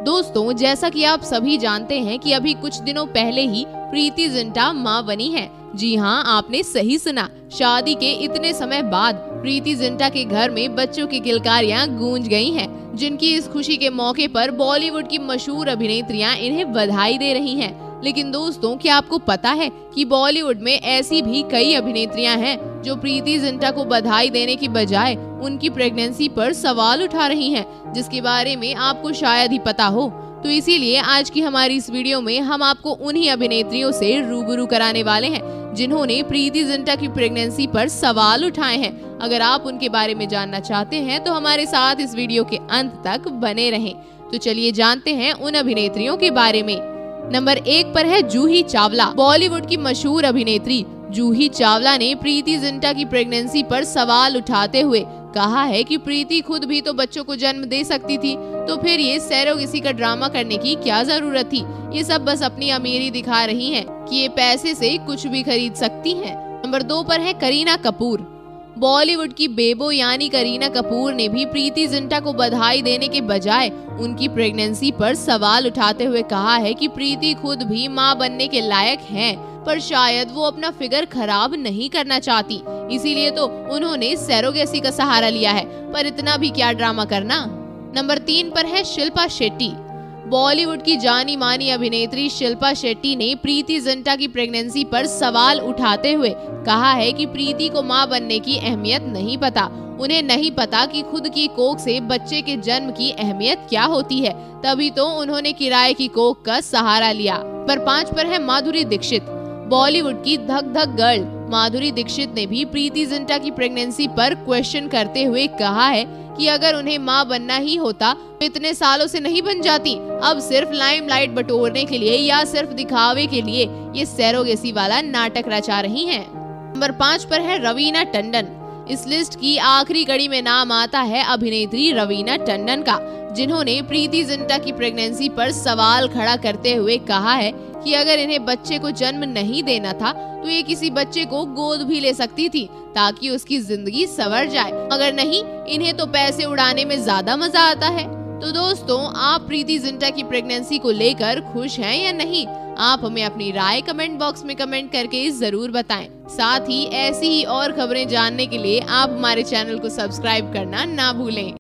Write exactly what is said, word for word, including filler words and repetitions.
दोस्तों, जैसा कि आप सभी जानते हैं कि अभी कुछ दिनों पहले ही प्रीति जिंटा मां बनी है। जी हाँ, आपने सही सुना। शादी के इतने समय बाद प्रीति जिंटा के घर में बच्चों की किलकारियां गूंज गई हैं, जिनकी इस खुशी के मौके पर बॉलीवुड की मशहूर अभिनेत्रियां इन्हें बधाई दे रही हैं। लेकिन दोस्तों, क्या आपको पता है कि बॉलीवुड में ऐसी भी कई अभिनेत्रियां हैं जो प्रीति जिंटा को बधाई देने की बजाय उनकी प्रेगनेंसी पर सवाल उठा रही हैं, जिसके बारे में आपको शायद ही पता हो। तो इसीलिए आज की हमारी इस वीडियो में हम आपको उन्हीं अभिनेत्रियों से रूबरू कराने वाले हैं जिन्होंने प्रीति जिंटा की प्रेगनेंसी पर सवाल उठाए हैं। अगर आप उनके बारे में जानना चाहते हैं तो हमारे साथ इस वीडियो के अंत तक बने रहें। तो चलिए जानते हैं उन अभिनेत्रियों के बारे में। नंबर एक पर है जूही चावला। बॉलीवुड की मशहूर अभिनेत्री जूही चावला ने प्रीति जिंटा की प्रेगनेंसी पर सवाल उठाते हुए कहा है कि प्रीति खुद भी तो बच्चों को जन्म दे सकती थी, तो फिर ये सैरोगेसी का ड्रामा करने की क्या जरूरत थी। ये सब बस अपनी अमीरी दिखा रही हैं कि ये पैसे से कुछ भी खरीद सकती हैं। नंबर दो पर है करीना कपूर। बॉलीवुड की बेबो यानी करीना कपूर ने भी प्रीति जिंटा को बधाई देने के बजाय उनकी प्रेगनेंसी पर सवाल उठाते हुए कहा है कि प्रीति खुद भी मां बनने के लायक हैं, पर शायद वो अपना फिगर खराब नहीं करना चाहती, इसीलिए तो उन्होंने सैरोगेसी का सहारा लिया है। पर इतना भी क्या ड्रामा करना। नंबर तीन पर है शिल्पा शेट्टी। बॉलीवुड की जानी मानी अभिनेत्री शिल्पा शेट्टी ने प्रीति जिंटा की प्रेगनेंसी पर सवाल उठाते हुए कहा है कि प्रीति को मां बनने की अहमियत नहीं पता। उन्हें नहीं पता कि खुद की कोख से बच्चे के जन्म की अहमियत क्या होती है, तभी तो उन्होंने किराए की कोख का सहारा लिया। पर पाँच पर है माधुरी दीक्षित। बॉलीवुड की धक धक गर्ल माधुरी दीक्षित ने भी प्रीति जिंटा की प्रेगनेंसी पर क्वेश्चन करते हुए कहा है कि अगर उन्हें मां बनना ही होता तो इतने सालों से नहीं बन जाती। अब सिर्फ लाइमलाइट बटोरने के लिए या सिर्फ दिखावे के लिए ये सैरोगेसी वाला नाटक रचा रही हैं। नंबर पाँच पर है रवीना टंडन। इस लिस्ट की आखिरी कड़ी में नाम आता है अभिनेत्री रवीना टंडन का, जिन्होंने प्रीति जिंटा की प्रेगनेंसी पर सवाल खड़ा करते हुए कहा है कि अगर इन्हें बच्चे को जन्म नहीं देना था तो ये किसी बच्चे को गोद भी ले सकती थी ताकि उसकी जिंदगी संवर जाए, मगर नहीं, इन्हें तो पैसे उड़ाने में ज्यादा मजा आता है। तो दोस्तों, आप प्रीति जिंटा की प्रेगनेंसी को लेकर खुश हैं या नहीं? आप हमें अपनी राय कमेंट बॉक्स में कमेंट करके जरूर बताएं। साथ ही ऐसी ही और खबरें जानने के लिए आप हमारे चैनल को सब्सक्राइब करना ना भूलें।